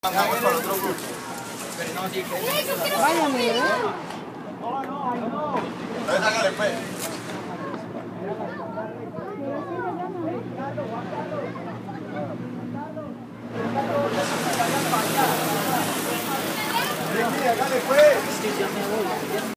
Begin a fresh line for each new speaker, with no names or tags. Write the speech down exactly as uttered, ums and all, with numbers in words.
Vamos para el otro grupo.
Vaya, mira.
Hágale, pues. Hágale, pues.